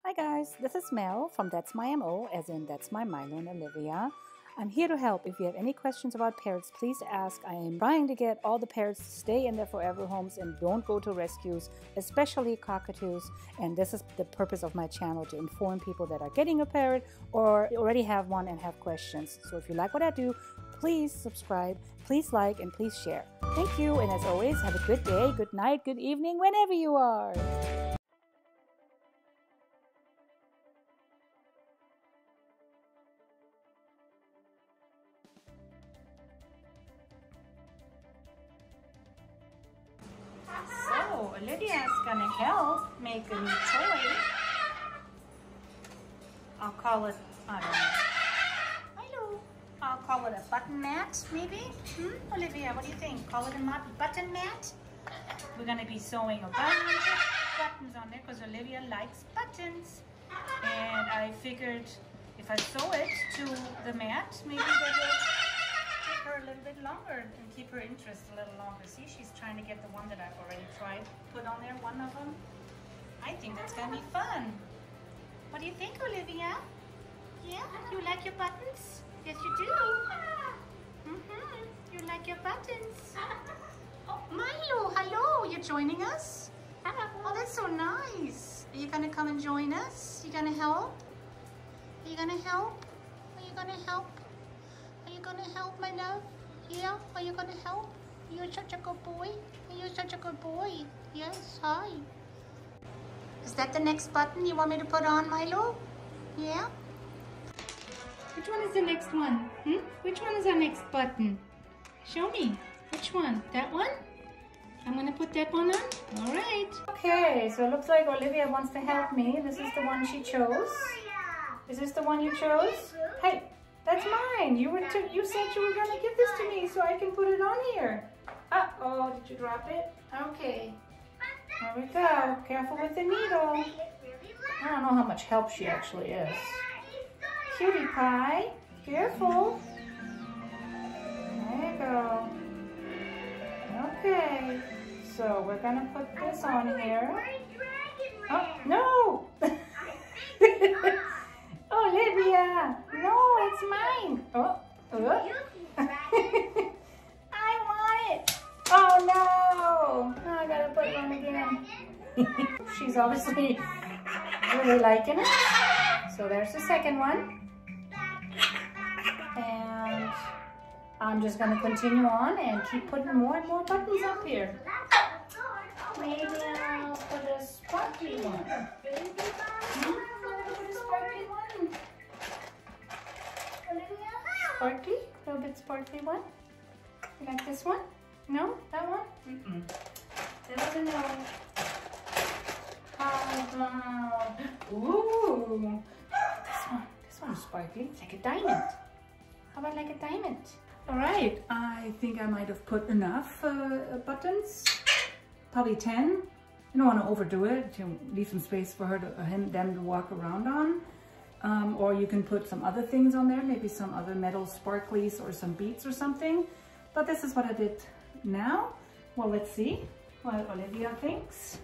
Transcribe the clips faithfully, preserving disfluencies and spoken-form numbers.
Hi guys, this is Mel from That's My M O, as in That's My Milo and Olivia. I'm here to help. If you have any questions about parrots, please ask. I am trying to get all the parrots to stay in their forever homes and don't go to rescues, especially cockatoos. And this is the purpose of my channel, to inform people that are getting a parrot or already have one and have questions. So if you like what I do, please subscribe, please like, and please share. Thank you, and as always, have a good day, good night, good evening, whenever you are. So, Olivia's gonna help make a new toy. I'll call it, I don't know. Hello. I'll call it a button mat, maybe? Hmm? Olivia, what do you think? Call it a button mat? We're gonna be sewing a bunch of buttons on there because Olivia likes buttons. And I figured if I sew it to the mat, maybe they will keep her a little bit longer and keep her interest a little longer. See, she's trying to get the one that I've already tried put on there, one of them. I think that's gonna be fun. What do you think, Olivia? Yeah, you like your buttons? Yes, you do. Mm-hmm. You like your buttons. Oh, Milo, hello, you're joining us? Oh, that's so nice. Are you gonna come and join us? You gonna help? Are you gonna help? Are you gonna help? Are you gonna help, my love? Yeah? Are you gonna help? You're such a good boy. You're such a good boy. Yes, hi. Is that the next button you want me to put on, Milo? Yeah? Which one is the next one? Hmm? Which one is our next button? Show me. Which one? That one? I'm gonna put that one on. All right. Okay, so it looks like Olivia wants to help me. This is the one she chose. Is this the one you chose? Hey, that's mine. You were to, you said you were gonna give this to me so I can put it on here. Uh oh, did you drop it? Okay. There we go. Careful with the needle. I don't know how much help she actually is. Cutie pie. Careful. There you go. Okay. So we're gonna put this on here. Oh, no! Olivia! No, it's mine! Oh, oh. I want it! Oh no! Oh, I gotta put it on again. She's obviously really liking it. So there's the second one. And I'm just gonna continue on and keep putting more and more buttons up here. Maybe I'll put a sparkly one. Hmm? Put a sparkly one. Olivia? Sparkly? A little bit sparkly one. You like this one? No? That one? Mm-mm. Never know. Oh, ooh. This one. This one's sparkly. It's like a diamond. How about like a diamond? All right. I think I might have put enough uh, buttons. Probably ten. You don't want to overdo it. You leave some space for her to, uh, him, them to walk around on. Um, or you can put some other things on there, maybe some other metal sparklies or some beads or something. But this is what I did now. Well, let's see what Olivia thinks.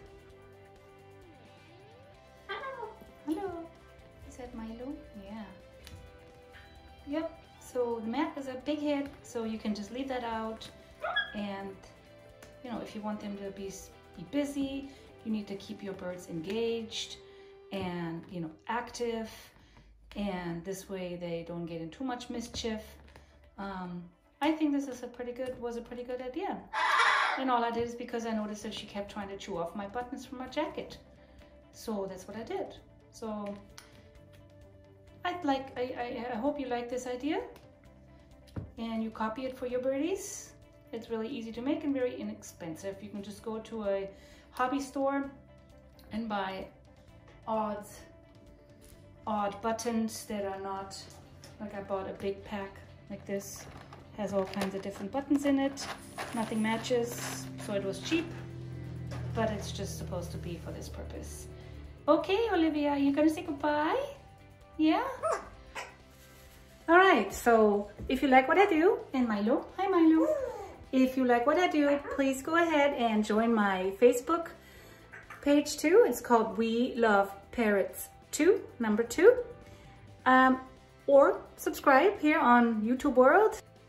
Hello. Hello. Is that Milo? Yeah. Yep. So the mat is a big hit, so you can just leave that out. And you know, if you want them to be, be busy, you need to keep your birds engaged and, you know, active. And this way they don't get in too much mischief. Um, I think this is a pretty good, was a pretty good idea. And all I did is because I noticed that she kept trying to chew off my buttons from my jacket. So that's what I did. So I'd like, I, I, I hope you like this idea and you copy it for your birdies. It's really easy to make and very inexpensive. You can just go to a hobby store and buy odds, odd buttons that are not, like I bought a big pack like this. Has all kinds of different buttons in it. Nothing matches, so it was cheap, but it's just supposed to be for this purpose. Okay, Olivia, you gonna say goodbye? Yeah? All right, so if you like what I do, and Milo, hi Milo. If you like what I do, please go ahead and join my Facebook page too. It's called We Love Parrots two, number two. Um, or subscribe here on YouTube World.